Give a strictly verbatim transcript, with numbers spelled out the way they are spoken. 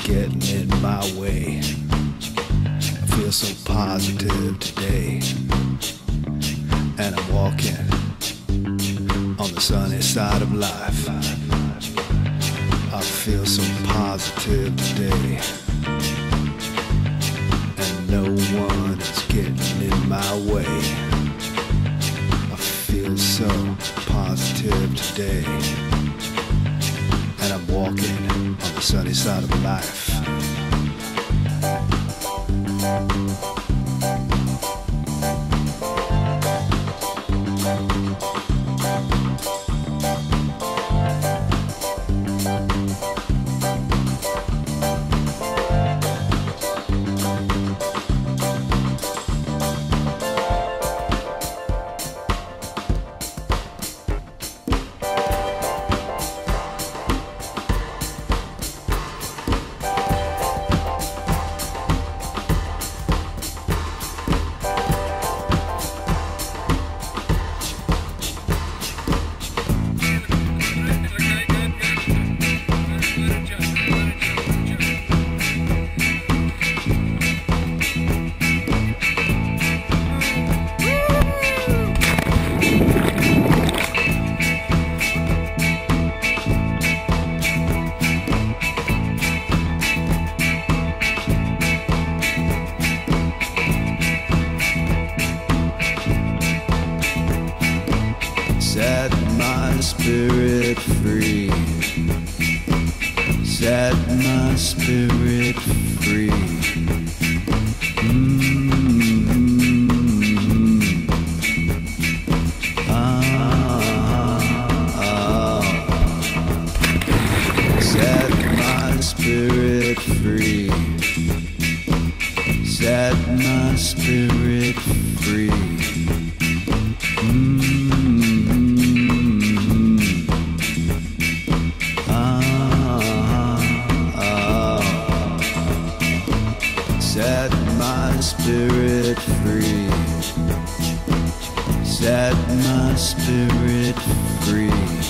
getting in my way. I feel so positive today, and I'm walking on the sunny side of life. I feel so positive today, and no one is getting in my way. I feel so positive today, and I'm walking on the sunny side of life. Set my spirit free. Set my spirit free. Mm-hmm. Ah, ah. Set my spirit free. Set my spirit free. Mm-hmm. Set my spirit free. Set my spirit free.